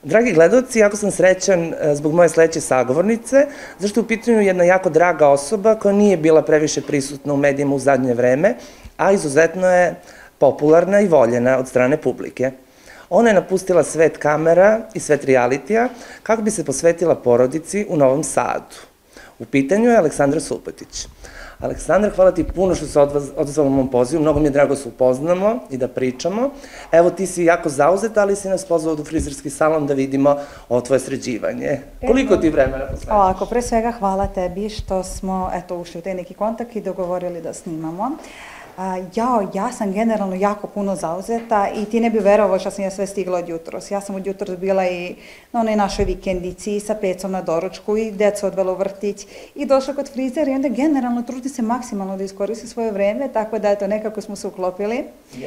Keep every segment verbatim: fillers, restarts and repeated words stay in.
Dragi gledalci, jako sam srećan zbog moje sledeće sagovornice, zašto je u pitanju jedna jako draga osoba koja nije bila previše prisutna u medijima u zadnje vreme, a izuzetno je popularna i voljena od strane publike. Ona je napustila svet kamera i svet realitija kako bi se posvetila porodici u Novom Sadu. U pitanju je Aleksandra Subotić. Aleksandra, hvala ti puno što se odazvala u mom pozivu, mnogo mi je drago da se upoznamo i da pričamo. Evo, ti si jako zauzeta, ali si nas pozvao u frizerski salon da vidimo ovo tvoje sređivanje. Koliko ti vremena posvetiš? Ovako, pre svega hvala tebi što smo, eto, ušli u taj neki kontakt i dogovorili da snimamo. Jao, ja sam generalno jako puno zauzeta i ti ne bi verovao što sam ja sve stigla od jutros. Ja sam od jutros bila i na onoj našoj vikendici sa pecom na doručku i deca odvela u vrtić i došla kod frizera i onda generalno trudim se maksimalno da iskoristi svoje vreme, tako da eto nekako smo se uklopili.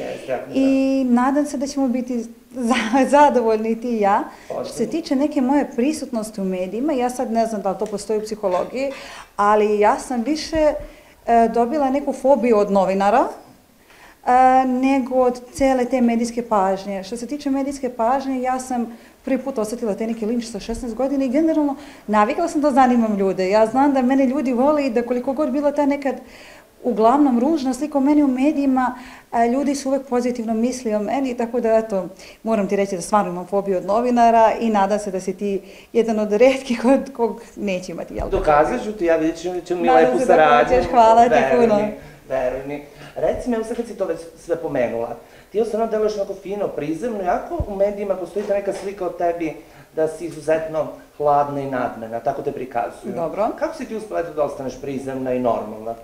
I nadam se da ćemo biti zadovoljni ti i ja. Što se tiče neke moje prisutnosti u medijima, ja sad ne znam da li to postoji u psihologiji, ali ja sam više dobila neku fobiju od novinara, nego od cele te medijske pažnje. Što se tiče medijske pažnje, ja sam prvi put osetila te neki linč sa šesnaest godina i generalno navikla sam da zanimam ljude. Ja znam da mene ljudi vole i da koliko god bila ta nekad uglavnom ružna slika o meni u medijima, ljudi su uvek pozitivno misli o meni, tako da eto, moram ti reći da stvarno imam fobiju od novinara i nadam se da si ti jedan od retkih od kog neće imati. Dokazat ću ti, ja vidjet ću mi lepu saradnju. Hvala ti puno. Veruj mi. Reci mi, evo sad kad si to već sve pomenula, ti ostavno deluješ onako fino, prizemno, jako u medijima postoji ta neka slika o tebi da si izuzetno hladna i nadmena, tako te prikazuju. Dobro. Kako si ti uspela da ostaneš prizemna i normalna?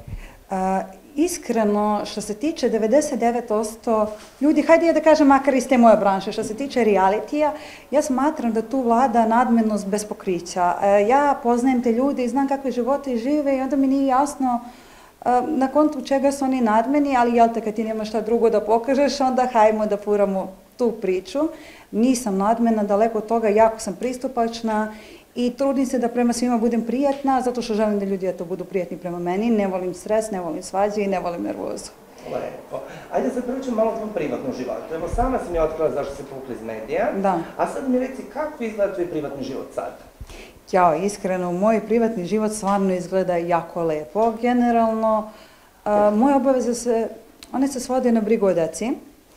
Iskreno, što se tiče devedeset devet posto ljudi, hajde ja da kažem makar iz te moje branše, što se tiče realitija, ja smatram da tu vlada nadmenost bez pokrića. Ja poznajem te ljude i znam kakve živote žive i onda mi nije jasno na kontu čega su oni nadmeni, ali jel te kad ti nema šta drugo da pokažeš, onda hajmo da furamo tu priču. Nisam nadmena, daleko od toga, jako sam pristupačna i trudim se da prema svima budem prijatna, zato što želim da ljudi eto budu prijatni prema meni. Ne volim stres, ne volim svađe i ne volim nervozu. Lepo. Ajde sad pričam malo o tvom privatnom životu. Evo, sama si mi otkrila zašto se povukla iz medija. Da. A sad mi reci, kako izgleda tvoj privatni život sad? Jao, iskreno, moj privatni život stvarno izgleda jako lepo. Generalno, moje obaveze se, one se svode na brigu o deci.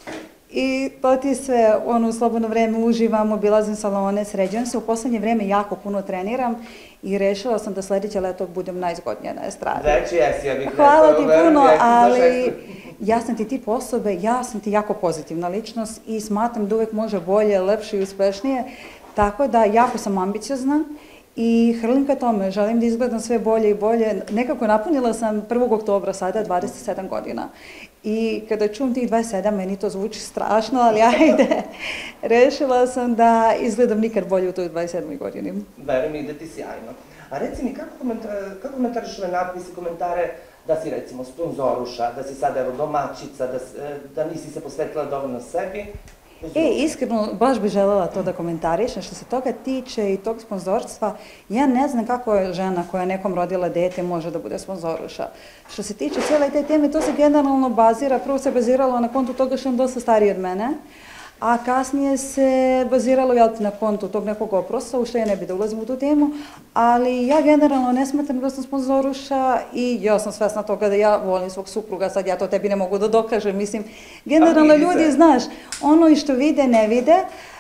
I to ti sve, ono, u slobodno vreme uživam, obilazim salone, sređujem se. U poslednje vreme jako puno treniram i rešila sam da sledeće leto budem najzgodnija na estradi. Već jesi, ja bih rekao. Hvala ti puno, ali ja sam ti tip osobe, ja sam ti jako pozitivna ličnost i smatram da uvek može bolje, lepše i uspešnije. Tako da, jako sam ambiciozna i hrlim ka tome, želim da izgledam sve bolje i bolje. Nekako napunila sam prvog oktobra sada dvadeset sedam godina. I kada čujem tih dvadeset sedam, meni to zvuči strašno, ali ajde, rešila sam da izgledam nikad bolje u toj dvadeset sedmoj godini. Verujem mi da ti sjajno. A reci mi, kako komentariš ove natpise, komentare da si recimo sponzoruša, da si sada evo domaćica, da nisi se posvetila dovoljno sebi? E, iskreno, baš bih želela to da komentarišem. Što se toga tiče i tog sponzorstva, ja ne znam kako je žena koja nekom rodila dete može da bude sponzoruša. Što se tiče cijele te teme, to se generalno bazira, prvo se baziralo na kontu toga što je on dosta stariji od mene, a kasnije se baziralo na kontu tog nekog oprosta, u što ja ne bi da ulazim u tu temu, ali ja generalno ne smatram da sam sponzoruša i ja sam svesna toga da ja volim svog supruga, sad ja to tebi ne mogu da dokažem, mislim, generalno ljudi, znaš, ono i što vide, ne vide,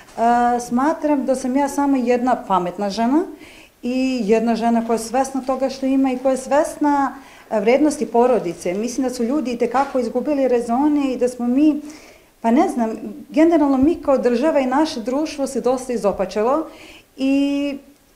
smatram da sam ja samo jedna pametna žena i jedna žena koja je svesna toga što ima i koja je svesna vrednosti porodice. Mislim da su ljudi i tekako izgubili rezone i da smo mi, pa ne znam, generalno mi kao država i naše društvo se dosta izopačalo i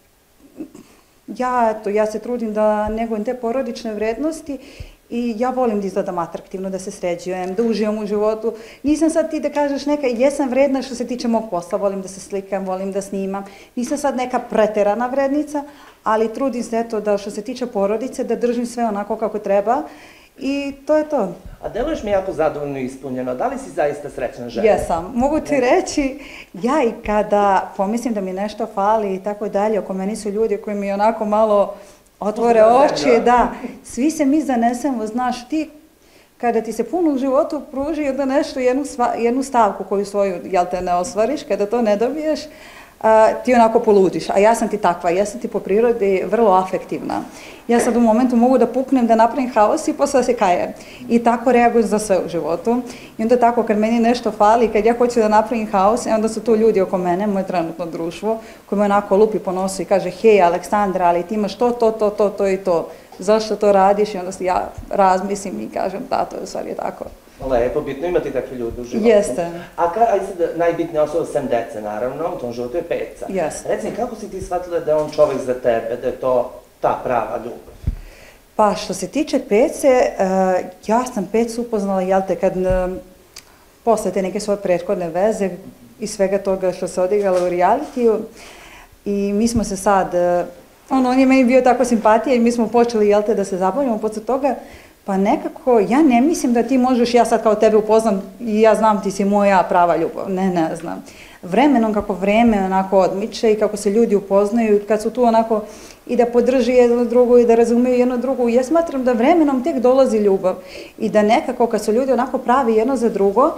ja, eto, ja se trudim da negujem te porodične vrednosti i ja volim da izgledam atraktivno, da se sređujem, da uživam u životu. Nisam sad ti da kažeš neka, jesam vredna što se tiče mog posla, volim da se slikam, volim da snimam. Nisam sad neka preterana vrednica, ali trudim se eto da što se tiče porodice, da držim sve onako kako treba. I to je to. A deluješ mi jako zadovoljno i ispunjeno. Da li si zaista srećna žena? Jesam. Mogu ti reći, ja i kada pomislim da mi nešto fali i tako dalje, oko meni su ljudi koji mi onako malo otvore oči, da, svi se mi zanesemo, znaš, ti kada ti se puno u životu pruži onda nešto, jednu stavku koju svoju, jel te, ne ostvariš, kada to ne dobiješ, ti onako poludiš, a ja sam ti takva, ja sam ti po prirodi vrlo afektivna. Ja sad u momentu mogu da puknem, da napravim haos i posle da se kajem. I tako reagujem za sve u životu. I onda tako kad meni nešto fali, kad ja hoću da napravim haos, onda su tu ljudi oko mene, moje trenutno društvo, koji me onako lupi po nosu i kaže, hej Aleksandra, ali ti imaš to, to, to, to, to i to. Zašto to radiš? I onda ja razmislim i kažem, da, to je u stvari tako. Lepo, bitno imati takve ljude u životu. Jeste. A ajde sad, najbitnija osoba sem dece, naravno, u tom životu je Peca. Jeste. Reci mi, kako si ti shvatila da je on čovek za tebe, da je to ta prava ljubav? Pa, što se tiče Pece, ja sam Pecu upoznala, jel te, kad posle te neke svoje prethodne veze i svega toga što se odigrala u realitiju, i mi smo se sad, ono, on je meni bio tako simpatija i mi smo počeli, jel te, da se zabavljamo posle toga. Pa nekako, ja ne mislim da ti možeš, ja sad kao tebe upoznam i ja znam ti si moja prava ljubav. Ne, ne znam. Vremenom, kako vreme onako odmiče i kako se ljudi upoznaju, kad su tu onako i da podrži jedno drugo i da razumeju jedno drugo, ja smatram da vremenom tek dolazi ljubav i da nekako kad su ljudi onako pravi jedno za drugo,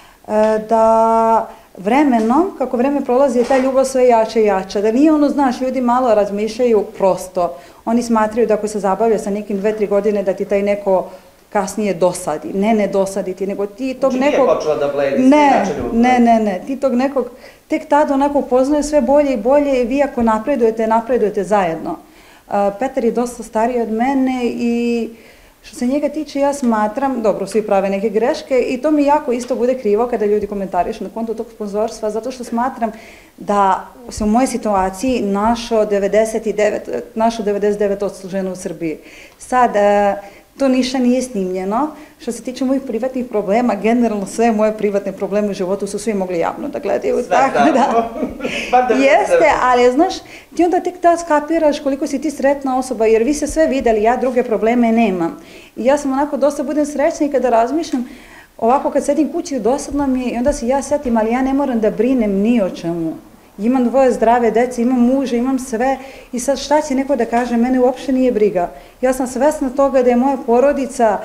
da vremenom, kako vreme prolazi, je ta ljubav sve jača i jača. Da nije ono, znaš, ljudi malo razmišljaju prosto. Oni smatraju da ako se zabavlja sa nekim dve, tri godine, da ti taj neko kasnije dosadi. Ne, ne dosadi ti, nego ti tog nekog... Znači nije počela da bledi, ne, ne, ne, ne. Ti tog nekog tek tada onako upoznaje sve bolje i bolje i vi ako napredujete, napredujete zajedno. Petar je dosta stariji od mene i što se njega tiče, ja smatram, dobro, svi prave neke greške i to mi jako isto bude krivo kada ljudi komentarišu na kontu tog sponzorstva, zato što smatram da se u mojoj situaciji našo devedeset devet, našo devedeset devet posto žena u Srbiji. Sad, to ništa nije snimljeno. Što se tiče mojih privatnih problema, generalno sve moje privatne probleme u životu su svi mogli javno da gledaju. Sve tako. Jeste, ali znaš, ti onda tek da skapiraš koliko si ti sretna osoba, jer vi se sve videli, ja druge probleme nemam. I ja sam onako dosta budem srećna i kada razmišljam, ovako kad sedim kući dosadno mi je i onda se ja setim, ali ja ne moram da brinem ni o čemu. Imam dvoje zdrave dece, imam muža, imam sve i sad šta će neko da kaže, mene uopšte nije briga. Ja sam svesna toga da je moja porodica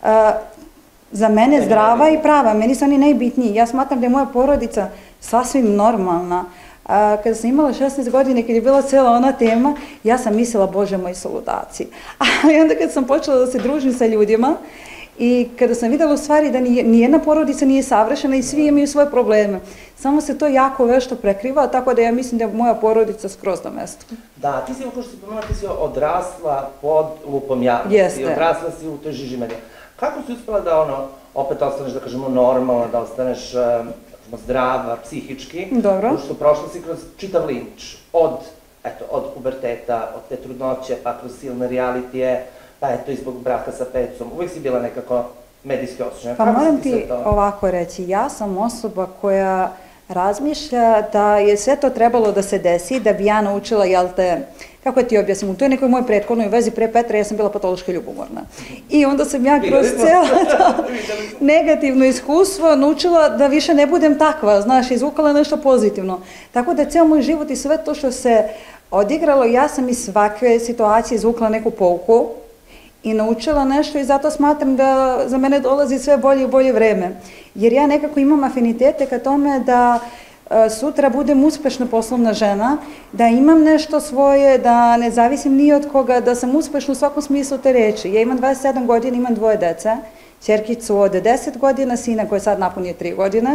za mene zdrava i prava, meni su oni najbitniji. Ja smatram da je moja porodica sasvim normalna. Kada sam imala šesnaest godine, kada je bila cela ona tema, ja sam mislila, Bože moji su ludaci. Ali onda kad sam počela da se družim sa ljudima, i kada sam videla u stvari da nijedna porodica nije savršena i svi imaju svoje probleme. Samo se to jako vešto prekriva, tako da ja mislim da je moja porodica skroz na mestu. Da, ti si, kao što si pomenula, ti si odrasla pod lupom javnosti. Jeste. Odrasla si u toj žiži medija. Kako si uspela da, ono, opet ostaneš, da kažemo, normalna, da ostaneš zdrava, psihički? Dobro. Što prošla si kroz čitav linč. Od, eto, od puberteta, od te trudnoće, pa kroz silne realitije, pa eto, i zbog braka sa Pecom, uvijek si bila nekako medijski osuđena. Pa moram ti ovako reći, ja sam osoba koja razmišlja da je sve to trebalo da se desi, da bi ja naučila, jel te, kako ti objasnim, u toj nekoj mojoj prethodnoj vezi pre Petra ja sam bila patološki ljubomorna. I onda sam ja kroz cijelo to negativno iskustvo naučila da više ne budem takva, znaš, izvukala nešto pozitivno. Tako da ceo moj život i sve to što se odigralo, ja sam iz svake situacije izvukla neku pouku i naučila nešto i zato smatram da za mene dolazi sve bolje i bolje vreme. Jer ja nekako imam afinitete ka tome da sutra budem uspešna poslovna žena, da imam nešto svoje, da ne zavisim ni od koga, da sam uspešna u svakom smislu te reči. Ja imam dvadeset sedam godina, imam dvoje dece, ćerkicu od deset godina, sina koji sad napunio tri godine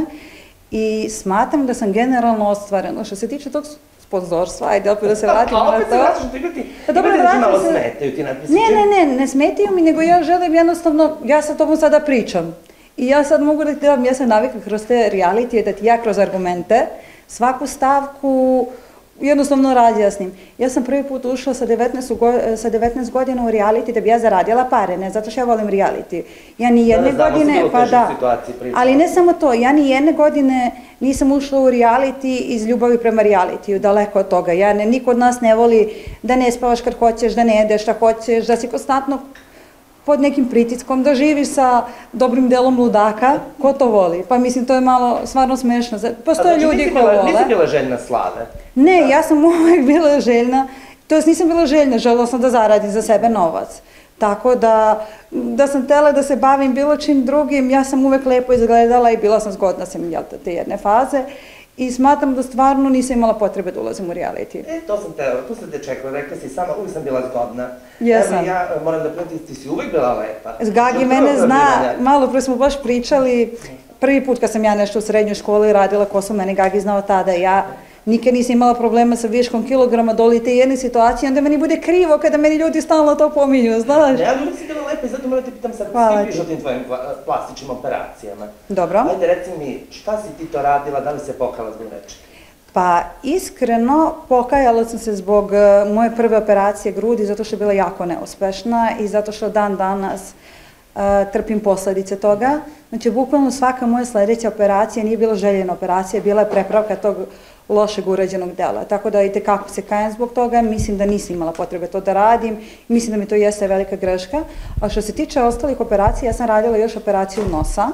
i smatram da sam generalno ostvarena. Što se tiče tog sponzorstva, ajde opet da se vratimo na to. A opet se vraćam, ti biti, ima da ti malo smetaju ti napisi. Ne, ne, ne, ne smetaju mi, nego ja želim jednostavno, ja sa tobom sada pričam. I ja sad mogu da ti dam, ja sam navikla kroz te realitije, da ti ja kroz argumente svaku stavku jednostavno razjasnim. Ja sam prvi put ušla sa devetnaest godina u reality da bi ja zaradila pare, ne zato što ja volim reality. Ja ni jedne godine, pa da, ali ne samo to, ja ni jedne godine nisam ušla u reality iz ljubavi prema realitiju, daleko od toga. Ja, niko od nas ne voli da ne spavaš kad hoćeš, da ne jedeš šta hoćeš, da si konstantno pod nekim pritiskom, da živiš sa dobrim delom ludaka, ko to voli? Pa mislim, to je malo stvarno smešno. Postoje ljudi koji vole. Nisi bila željna slave? Ne, ja sam uvek bila željna, to jest nisam bila željna, željela sam da zaradim za sebe novac. Tako da, da sam htela da se bavim bilo čim drugim, ja sam uvek lepo izgledala i bila sam zgodna sam, jel te, te jedne faze. i smatram da stvarno nisam imala potrebe da ulazim u reality. E, to sam te, tu sam te čekala, rekla si sama, uvijek sam bila zgodna. Jesam. Evo ja moram da primetim, ti si uvijek bila lepa. Gagi mene zna, malo pre smo baš pričali, prvi put kad sam ja nešto u srednjoj školi radila kosu, mene Gagi znao tada, ja nikad nisam imala problema sa viškom kilograma doli te jedne situacije, onda meni bude krivo kada meni ljudi stalno to pominju, znaš? Ja uvijek si bila lepa i zato moram te pitam sad, svi pišu o tim tvojim plastičnim operacijama. Dobro. Ajde, reci mi, šta si ti to radila, da li se pokajala zbog nečega? Pa iskreno pokajala sam se zbog moje prve operacije grudi zato što je bila jako neuspešna i zato što dan danas uh, trpim posledice toga. Znači, bukvalno svaka moja sledeća operacija nije bila željena operacija, bila je prepravka tog lošeg urađenog dela. Tako da i tekako se kajem zbog toga, mislim da nisam imala potrebe to da radim, mislim da mi to jeste velika greška. A što se tiče ostalih operacija, ja sam radila još operaciju nosa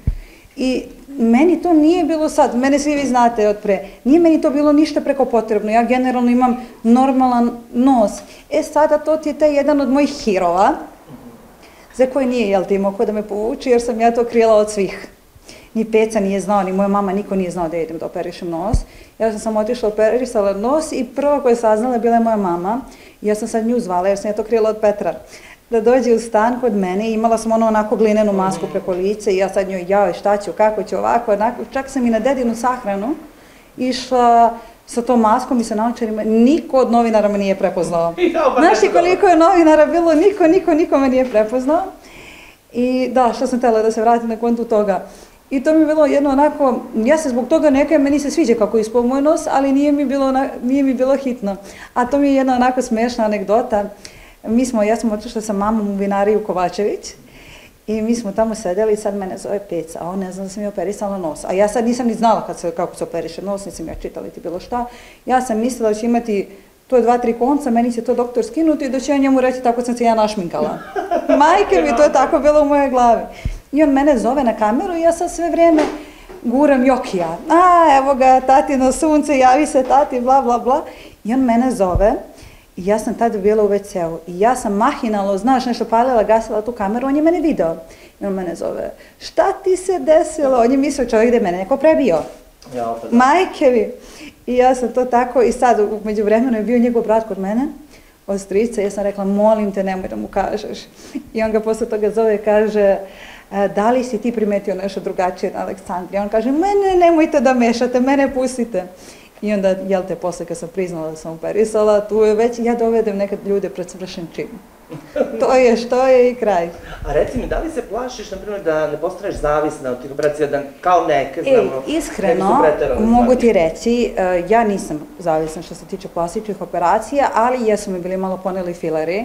i meni to nije bilo sad, mene svi vi znate od pre, nije meni to bilo ništa preko potrebno, ja generalno imam normalan nos. E sada to ti je taj jedan od mojih hirova, za koji nije, jel ti, imao ko da me povuči, jer sam ja to krila od svih. Ni Peca nije znao, ni moja mama, niko nije znao da idem da operišem nos. Ja sam samo otišla, operisala nos i prva koja je saznala bila je moja mama. I ja sam sad nju zvala, jer sam ja to krila od Petra. Da dođe u stan kod mene i imala sam ono onako glinenu masku preko lice i ja sad njoj, jao, šta ću, kako ću, ovako, onako. Čak sam i na dedinu sahranu išla sa tom maskom i sa naočarima. Niko od novinara me nije prepoznao. Znaš ti koliko je novinara bilo, niko, niko, niko me nije prepoznao. I da, što sam htjela da se vratim na kontu toga. I to mi je bilo jedno onako, ja se zbog toga neka, meni se sviđa kako je ispao moj nos, ali nije mi bilo, nije mi bilo hitno. A to mi je jedna onako smiješna anegdota. Mi smo, ja sam otišla sa mamom u vinariju Kovačević i mi smo tamo sedeli i sad mene zove Peca, a on ne zna da sam je operisala nos. A ja sad nisam ni znala kad se, kako se operiše nos, nisam ja čitala ti bilo šta. Ja sam mislila da će imati to dva, tri konca, meni će to doktor skinuti i da će ja njemu reći tako sam se ja našminkala. Majke mi, to je tako bilo u mojoj glavi. I on mene zove na kameru i ja sad sve vrijeme guram Jokija. A, evo ga, tatino sunce, javi se tati, bla, bla, bla. I on mene zove i ja sam tada bila u ve ce u i ja sam mahinalno, znaš, nešto palila, gasila tu kameru, on je mene video. I on mene zove, šta ti se desilo? On je mislio čovjek da je mene neko prebio. Ja, opet. Majke mi. I ja sam to tako, i sad, među vremenu je bio njegov brat kod mene, od strica, ja sam rekla, molim te, nemoj da mu kažeš. I on ga posle toga zove i kaže, da li si ti primetio nešto drugačije na Aleksandri? On kaže, mene nemojte da mešate, mene pustite. I onda, jel te, posle kad sam priznala da sam operisala, tu je već, ja dovedem nekad ljude pred svršen čin. To je što je i kraj. A reci mi, da li se plašiš, na primjer, da ne postaneš zavisna od tih operacija, da kao neke, znamo... Ej, iskreno, mogu ti reći, ja nisam zavisna što se tiče plastičnih operacija, ali jesu mi bili malo poneli fileri.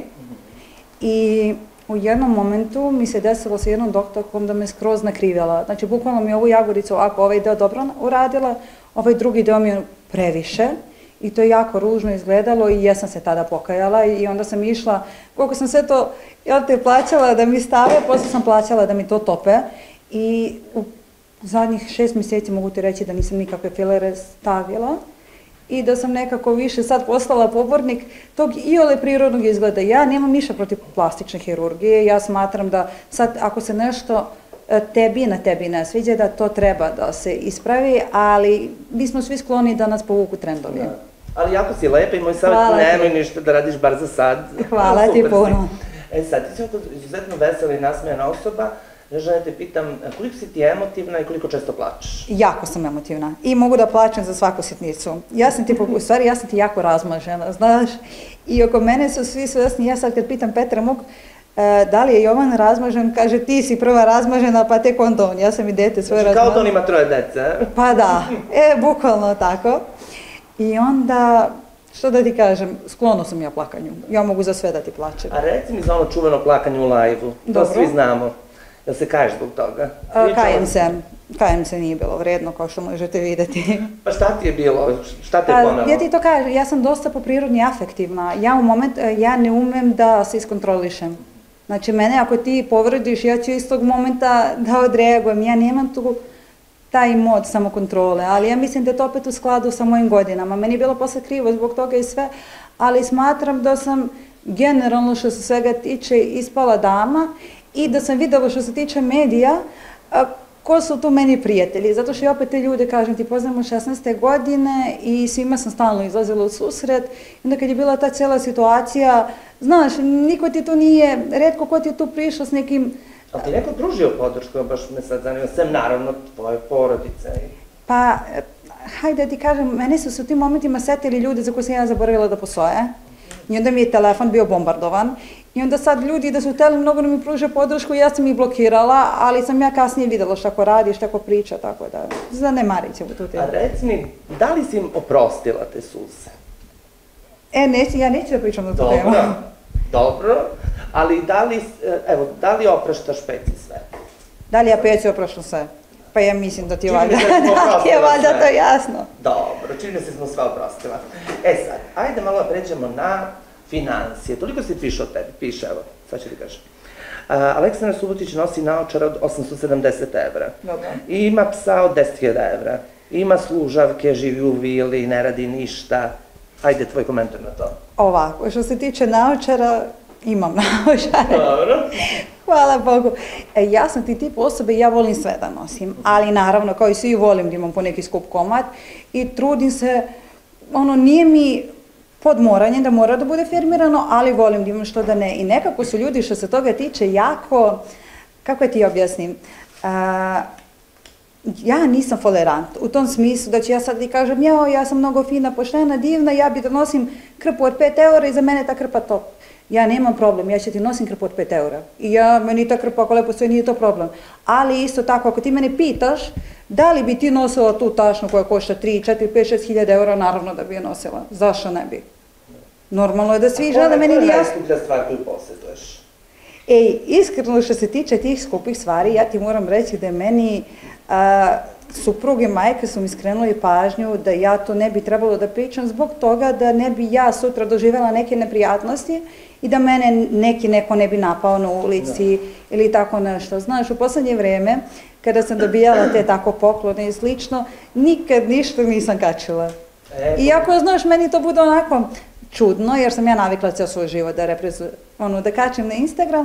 I u jednom momentu mi se desilo sa jednom doktorkom da me skroz nakrivjela. Znači, bukvalno mi ovu jagodicu, ako ovaj deo dobro uradila, ovaj drugi deo mi je previše. I to je jako ružno izgledalo i jesam se tada pokajala i onda sam išla, koliko sam sve to, jel te, plaćala da mi stave, posle sam plaćala da mi to tope i u zadnjih šest mjeseci mogu ti reći da nisam nikakve filere stavila i da sam nekako više sad postala pobornik tog iole prirodnog izgleda. Ja nemam ništa protiv plastične hirurgije, ja smatram da sad ako se nešto tebi na tebi ne sviđa, da to treba da se ispravi, ali mi smo svi skloni da nas povuku trendovi. Ali jako si lepa i moj savjet, nemoj ništa da radiš bar za sad. Hvala ti puno. E sad, ti si ovdje izuzetno vesela i nasmejana osoba, želim da te pitam koliko si ti emotivna i koliko često plačeš? Jako sam emotivna i mogu da plačem za svaku sitnicu. Ja sam ti, u stvari, ja sam ti jako razmažena, znaš, i oko mene su svi svesni, ja sad kad pitam Petra mog, da li je Jovan razmažen, kaže ti si prva razmažena, pa tek onda on, ja sam i dete svoje razmažena. Kao da on ima troje dece. Pa da, e, bukvalno tako. I onda, što da ti kažem, sklono sam ja plakanju, ja mogu za sve da ti plačem. A reci mi za ono čuveno plakanje u lajvu, to svi znamo, jel se kaješ zbog toga? Kajem se, kajem se, nije bilo vredno, kao što možete vidjeti. Pa šta ti je bilo, šta te je ponelo? Ja ti to kažem, ja sam dosta po prirodi afektivna, ja u moment, ja ne umem da se iskontrolišem. Znači, mene ako ti povrediš, ja ću istog momenta da odreagujem, ja nemam tu taj mod samokontrole, ali ja mislim da je to opet u skladu sa mojim godinama. Meni je bilo posle krivo zbog toga i sve, ali smatram da sam generalno što se svega tiče ispala dama i da sam videla što se tiče medija, ko su tu meni prijatelji, zato što ja opet te ljude, kažem ti, poznam od šesnaeste godine i svima sam stalno izlazila u susret. I onda kad je bila ta cijela situacija, znaš, niko ti tu nije, retko ko ti je tu prišao s nekim... Ali ti neko pružio podršku, baš me sad zanima, sem naravno tvoje porodice. Pa, hajde da ti kažem, mene su se u tim momentima setili ljudi za koje sam ja zaboravila da postoje. I onda mi je telefon bio bombardovan. I onda sad ljudi da su hteli mnogo da mi pruže podršku, ja sam ih blokirala, ali sam ja kasnije videla šta ko radi, šta ko priča, tako da zanemarit ćemo tu temu. A reci mi, da li si im oprostila te suze? E, neću, ja neću da pričam na tu temu. Dobro, dobro, ali da li, evo, da li opraštaš Peci sve? Da li ja Peci opraštam sve? Pa ja mislim da ti je Čini mi valjda, se da smo da ti je oprostila valjda sve. to jasno. Dobro, čini mi se da smo sve oprostila. E sad, ajde malo da pređemo na financije. Toliko si piše o tebi, piše, evo, sad ću ti kažem. Uh, Aleksandar Subotić nosi naočara od osamsto sedamdeset evra. Dobro. Ima psa od deset hiljada evra. Ima služavke, živi u vili, ne radi ništa. Ajde, tvoj komentar na to. Ovako, što se tiče naočara, imam naočare. Dobro. Hvala Bogu. E, ja sam ti tip osobe i ja volim sve da nosim, ali naravno, kao i svi, volim da imam po neki skup komad i trudim se, ono, nije mi podmoranje da mora da bude firmirano, ali volim da imam što da ne. I nekako su ljudi što se toga tiče jako, kako ti objasnim, a, ja nisam tolerant u tom smislu da ću ja sad i kažem, jao, ja sam mnogo fina, poštena, divna, ja bi da nosim krpu od pet eura i za mene ta krpa top. Ja nemam problem, ja ću ti nosim krpu od pet eura. I ja, meni ta krpa ako lepo stoji, nije to problem. Ali isto tako, ako ti mene pitaš, da li bi ti nosila tu tašnu koja košta tri, četiri, pet, šest hiljada eura, naravno da bi je nosila. Zašto ne bi? Normalno je da svi žele meni... A koja je najskuplja stvar koju posjeduješ? Ej, iskreno što se tiče tih skupih stvari, ja ti moram reći da je meni... A, supruge majke su mi skrenuli pažnju da ja to ne bi trebalo da pričam zbog toga da ne bi ja sutra doživjela neke neprijatnosti i da mene neki neko ne bi napao na ulici ili tako nešto. Znaš, u poslednje vreme, kada sam dobijala te tako poklone i slično, nikad ništa nisam kačila. Iako, znaš, meni to bude onako čudno, jer sam ja navikla ceo svoj život da, ono, da kačem na Instagram,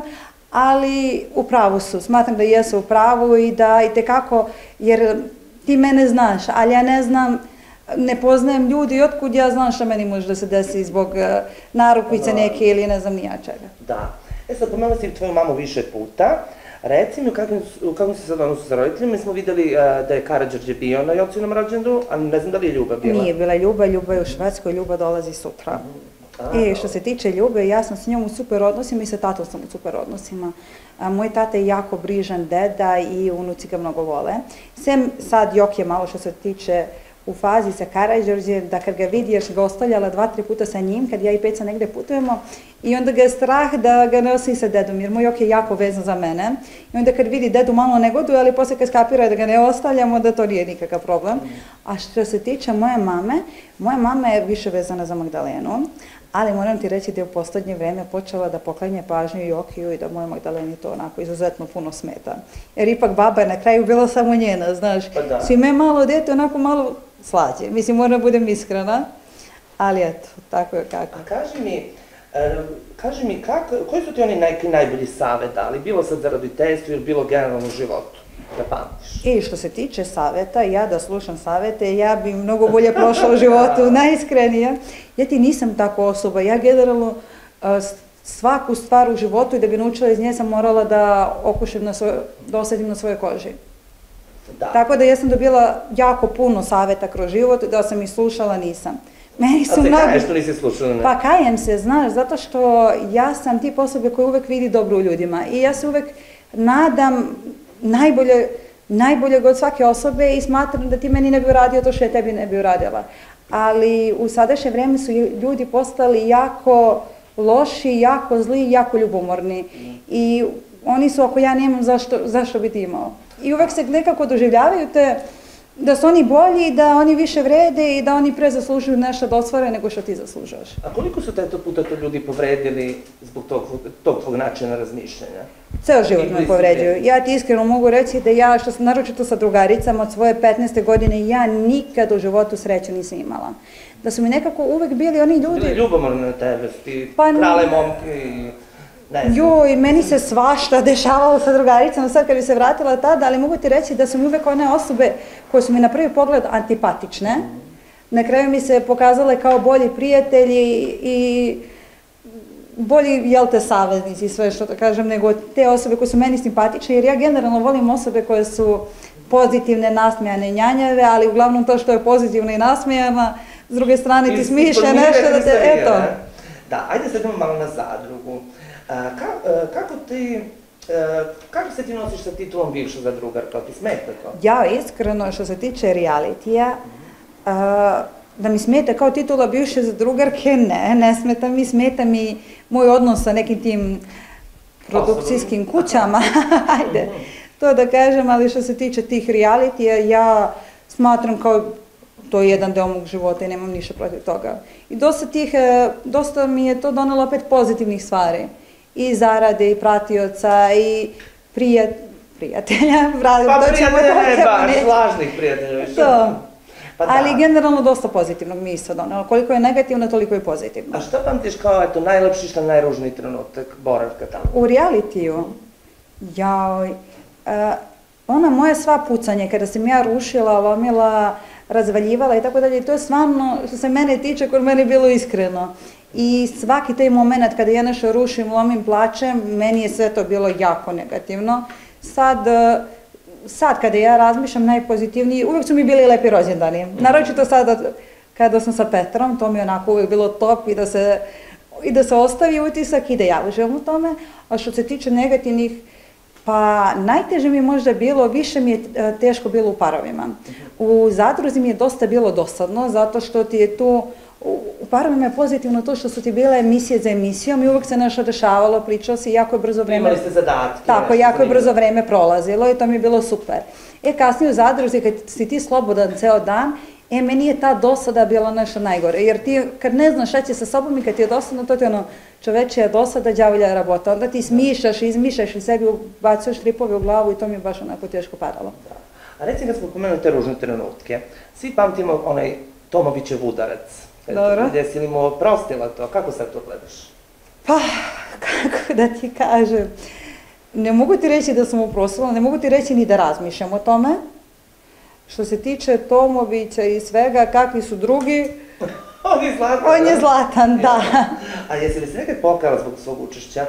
ali u pravu su, smatram da jesu u pravu i da i tekako, jer ti mene znaš, ali ja ne znam, ne poznajem ljudi i otkud ja znam šta meni može da se desi zbog narukvice neke ili ne znam nija čega. Da. E sad, pomenula si tvoju mamu više puta. Reci mi u kakvom si sad odnosu sa roditeljima. Mi smo videli da je Karađorđe bio na Jocinom rođendu, ali ne znam da li je Ljuba bila. Nije bila Ljuba, Ljuba je u Švedskoj, Ljuba dolazi sutra. I što se tiče Ljube, ja sam s njom u super odnosima i sa tatom sam u super odnosima. Moj tata je jako brižan deda i unuci ga mnogo vole. Sem sad Jok je malo što se tiče u fazi sa Karađorđem, da kad ga vidi, jer sam ga ostavljala dva, tri puta sa njim, kad ja i Peca negde putujemo, i onda ga je strah da ga ne osim sa dedom, jer moj Jok je jako vezan za mene. I onda kad vidi dedu malo negoduje, ali posle kad skapira da ga ne ostavljamo, da to nije nikakav problem. A što se tiče moje mame, moja mama je više vezana za Magdalenu, ali moram ti reći da je u poslednje vreme počela da poklanja pažnju Jokiju i da moje Magdaleni to onako izuzetno puno smeta. Jer ipak baba je na kraju bila samo njena, znaš. Svi me malo dete onako malo slađe. Mislim, moram da budem iskrena, ali eto, tako je kako. A kaži mi, kaži mi, koji su ti oni neki najbolji savjet dali? Bilo sad za roditeljstvo ili bilo generalno u životu? Da pamtiš. I što se tiče savjeta, ja da slušam savjete, ja bi mnogo bolje prošla u životu, najiskrenija. Ja ti nisam tako osoba, ja generalno svaku stvar u životu i da bi naučila iz nje sam morala da okušim, da osetim na svojoj koži. Tako da ja sam dobila jako puno savjeta kroz život, da sam ih slušala, nisam. A se kaješ što nisi slušala? Pa kajem se, znaš, zato što ja sam tip osobe koja uvek vidi dobro u ljudima i ja se uvek nadam najbolje, najboljeg od svake osobe i smatram da ti meni ne bi uradio to što je tebi ne bi uradila. Ali u sadašnje vreme su ljudi postali jako loši, jako zli, jako ljubomorni. I oni su, ako ja nemam, zašto, zašto bi ti imao? I uvek se nekako doživljavaju te da su oni bolji, da oni više vrede i da oni pre zaslužuju nešto da ostvare nego što ti zaslužuješ. A koliko su te to puta to ljudi povredili zbog tog tvog načina razmišljanja? Ceo život me povređuju. Ja ti iskreno mogu reći da ja, što sam naročito sa drugaricama od svoje petnaeste godine, ja nikad u životu sreću nisam imala. Da su mi nekako uvek bili oni ljudi... Bili ljubomorni na tebe, ti krale momke i... Joj, meni se svašta dešavalo sa drugaricama sad kad bi se vratila tada, ali mogu ti reći da su mi uvek one osobe koje su mi na prvi pogled antipatične. Na kraju mi se pokazale kao bolji prijatelji i bolji, jel te, saveznici, sve što da kažem, nego te osobe koje su meni simpatične, jer ja generalno volim osobe koje su pozitivne, nasmejane i njanjave, ali uglavnom to što je pozitivno i nasmejana, s druge strane ti smišlja nešto da te, eto. Da, ajde sad idemo malo na zadrugu. Kako ti, kako se ti nosiš sa titulom bivša zadrugarka, ti smeta to? Ja, iskreno, što se tiče realitija, da mi smeta kao titula bivše zadrugarke, ne, ne smeta mi, smeta mi moj odnos sa nekim tim produkcijskim kućama, ajde, to da kažem, ali što se tiče tih realitija, ja smatram kao to je jedan deo mog života i nemam ništa protiv toga. I dosta tih, dosta mi je to donelo opet pozitivnih stvari. I zarade, i pratioca, i prijatelja. Pa prijatelja ne baš, lažnih prijatelja više. To. Ali generalno dosta pozitivnog mi isto donelo. Koliko je negativno, toliko je pozitivno. A što pamtiš kao, eto, najlepši što najružniji trenutak boravka tamo? U realitiju? Jao, ona moja sva pucanje, kada sam ja rušila, lomila, razvaljivala i tako dalje, to je stvarno, što se mene tiče, kod mene je bilo iskreno. I svaki taj moment kada ja nešto rušim, lomim, plačem, meni je sve to bilo jako negativno. Sad, sad kada ja razmišljam najpozitivniji, uvek su mi bili lepi rođendani. Naročito sada kada sam sa Petrom, to mi je onako uvek bilo top i da se, i da se ostavi utisak i da ja uživam u tome. A što se tiče negativnih, pa najteže mi je možda bilo, više mi je teško bilo u parovima. U zadruzi mi je dosta bilo dosadno, zato što ti je tu, u parovima je pozitivno to što su ti bile emisije za emisijom i uvek se nešto dešavalo, pričalo se i jako je brzo vreme... Imali ste zadatke. Tako, jako je brzo vreme prolazilo i to mi je bilo super. E, kasnije u zadruzi, kad si ti slobodan ceo dan, e, meni je ta dosada bila nešto najgore, jer ti kad ne znaš šta će sa sobom i kad ti je dosadno, to ti je ono, čovečija dosada, đavolja rabota, onda ti smišljaš, izmišljaš i sebi ubacuješ tripove u glavu i to mi je baš onako teško padalo. A reci kad smo pomenuli te ružne trenutke, svi pamtimo onaj Tomovićev udarac. Dobro. Gde si li mu prostila to, kako sad to gledaš? Pa, kako da ti kažem, ne mogu ti reći da sam mu prostila, ne mogu ti reći ni da razmišljam o tome. Što se tiče Tomovića i svega, kakvi su drugi... On je zlatan. On je zlatan, da. A jesi li se nekad pokajala zbog svog učešća?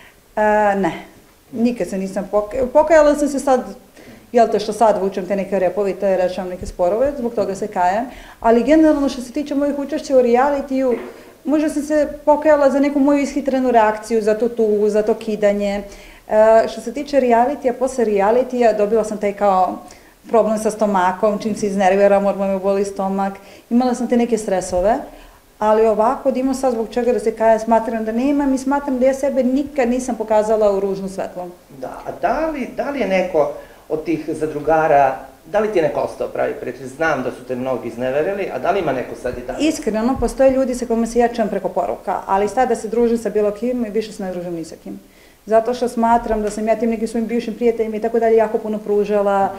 Ne, nikad se nisam pokajala. Pokajala sam se sad, jel te što sad vučem te neke repovi, te rečam neke sporove, zbog toga se kajem. Ali generalno što se tiče mojih učešća u realitiju, možda sam se pokajala za neku moju ishitrenu reakciju, za to tugu, za to kidanje. Što se tiče realitija, posle realitija dobila sam taj kao... problem sa stomakom, čim se iznerviram, odmah me boli stomak. Imala sam te neke stresove, ali ovako da imam sad zbog čega da se kajem, smatram da nemam i smatram da ja sebe nikad nisam pokazala u ružnu svetlo. Da, a da li je neko od tih zadrugara, da li ti je neko ostao pravi prijatelj? Znam da su te mnogi izneverili, a da li ima neko sad i dalje? Iskreno, postoje ljudi sa kojima se ja čujem preko poruka, ali sad da se družim sa bilo kim i više se ne družim ni sa kim. Zato što smatram da sam ja tim nekim svojim bivšim prijateljima i tako dalje jako puno pružala,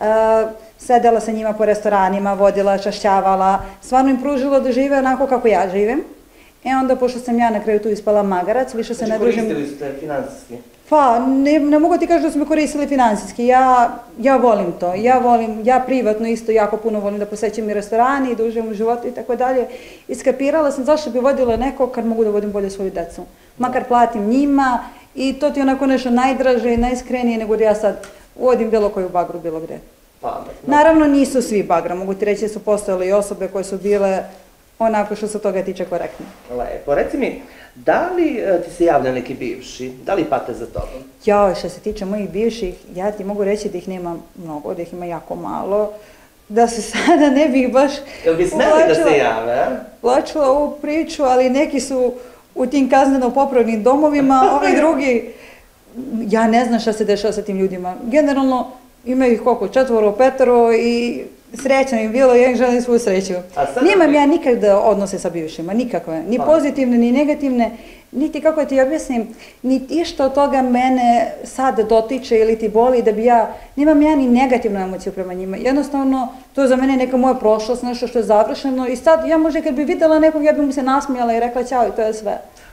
sedela sa njima po restoranima, vodila, čašćavala, stvarno im pružila da žive onako kako ja živim. E onda, pošto sam ja na kraju tu ispala magarac, više se ne družim... Znači, koristili ste finansijski? Pa, ne mogu ti kaži da su me koristili finansijski, ja volim to, ja volim, ja privatno isto jako puno volim da posećam i restorani i da uživam u životu i tako dalje. Iskapirala sam zašto bi vodila neko kad mogu da vodim bolje svoju decu. Makar platim njima i to ti je onako nešto najdraže i najiskrenije nego da ja sad vodim bilo koju bagru, bilo gde. Naravno nisu svi bagra, mogu ti reći da su postojale i osobe koje su bile onako što se toga tiče korektno. Lepo, reci mi, da li ti se javlja neki bivši, da li pate za tobom? Jao, što se tiče mojih bivših, ja ti mogu reći da ih nema mnogo, da ih ima jako malo, da se sada ne bih baš... Jel bi smeli da se jave, a? Vlačila ovu priču, ali neki su u tim kazneno-popravnim domovima, ovi drugi, ja ne znam šta se dešava sa tim ljudima. Generalno, ima ih koliko, četvoro, petoro i srećno im bilo, ja im želim svoju sreću. Nemam ja nikada odnose sa bivšima, nikakve, ni pozitivne, ni negativne, niti, kako ti objasnim, niti što od toga mene sad dotiče ili ti boli da bi ja, nemam ja ni negativnu emociju prema njima. Jednostavno, to je za mene neka moja prošlost, nešto što je završeno i sad ja možda kad bi videla nekog, ja bi mu se nasmijala i rekla ćao i to je sve.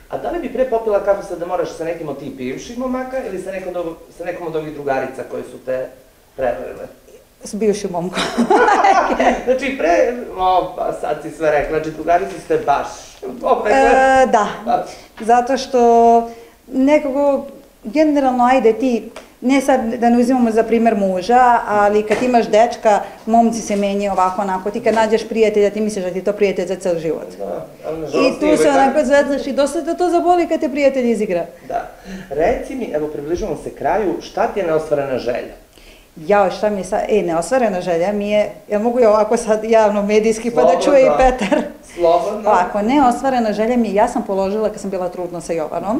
A da li bi pre popila kafu sad da moraš sa nekim od tih bivših momaka ili sa nekom, sa nekom od ovih drugarica koje su te prevarile? S bivšim momkom. Znači pre, o, pa sad si sve rekla, znači drugarici ste baš opekle. E, da, zato što nekako, generalno, ajde ti, ne sad da ne uzimamo za primer muža, ali kad imaš dečka, momci se menjaju ovako, onako, ti kad nađeš prijatelja, ti misliš da ti je to prijatelj za cel život. Da, ali nažalost I tu se onako zvezdaš i dosta da to zaboli kad te prijatelj izigra. Da. Reci mi, evo, približavamo se kraju, šta ti je neostvarena želja? Jao, šta mi je sad, e, neostvarena želja mi je, ja mogu i ovako sad javno medijski pa da čuje i Petar. Slobodno. Ovako, neostvarena želja mi je, ja sam položila kad sam bila trudna sa Jovanom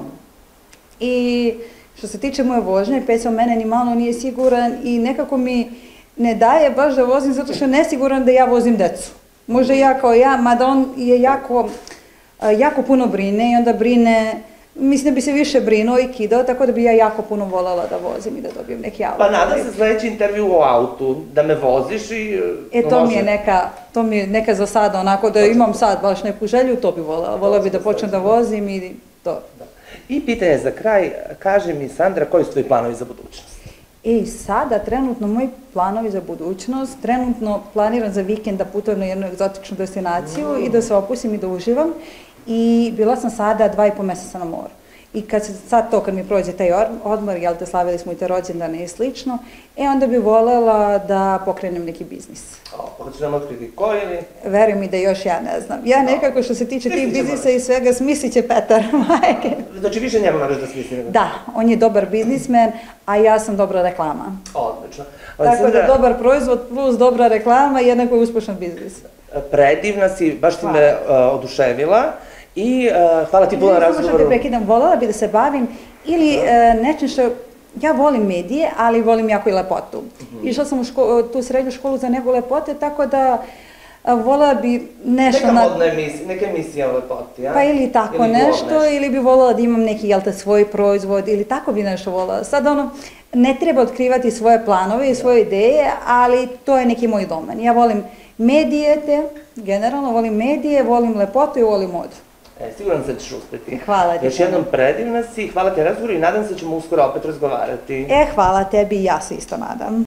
i što se tiče moje vožnje, Peca u mene ni malo nije siguran i nekako mi ne daje baš da vozim zato što je nesiguran da ja vozim decu. Možda ja kao ja, mada on je jako, jako puno brine i onda brine, mislim da bi se više brinuo i kidao, tako da bi ja jako puno voljela da vozim i da dobijem neki auto. Pa nadam se sledeći intervju o autu, da me voziš i... E, to mi je neka, to mi je neka za sada, onako da imam sad baš neku želju, to bi voljela. Voljela bi da počnem da vozim i to. I pitanje za kraj, kaže mi Sandra, koji su tvoji planovi za budućnost? I sada, trenutno, moji planovi za budućnost, trenutno planiram za vikend da putujem na jednu egzotičnu destinaciju i da se opustim i da uživam. I bila sam sada dva i po meseca na moru. I kad se sad to, kad mi prođe taj odmor, jel te, slavili smo i te rođendane i slično, e onda bi voljela da pokrenem neki biznis. O, hoćeš nam otkriti koji ili? Veruj mi da još ja ne znam. Ja nekako što se tiče tih biznisa i svega, smislit će Petar, majke. Znači više njemu moraš da smislim? Da, on je dobar biznismen, a ja sam dobra reklama. Odlično. Tako da dobar proizvod plus dobra reklama je jednako uspešan biznis. Predivna si, baš si me oduševila. I hvala ti puno na razgovoru. Možda te prekidam, voljela bi da se bavim ili nečem što, ja volim medije, ali volim jako i lepotu. Išla sam u tu srednju školu za nego lepote, tako da voljela bi nešto... Neka modna emisija, neka emisija o lepoti, a? Pa ili tako nešto, ili bi voljela da imam neki, jel te, svoj proizvod, ili tako bi nešto voljela. Sad ono, ne treba otkrivati svoje planove i svoje ideje, ali to je neki moj domen. Ja volim medije te, generalno volim medije, volim lepotu i volim modu. E, siguran se da ćeš uspeti. Hvala ti. Još jednom predivna si, hvala te na razgovoru i nadam se da ćemo uskoro opet razgovarati. E, hvala tebi i ja se isto nadam.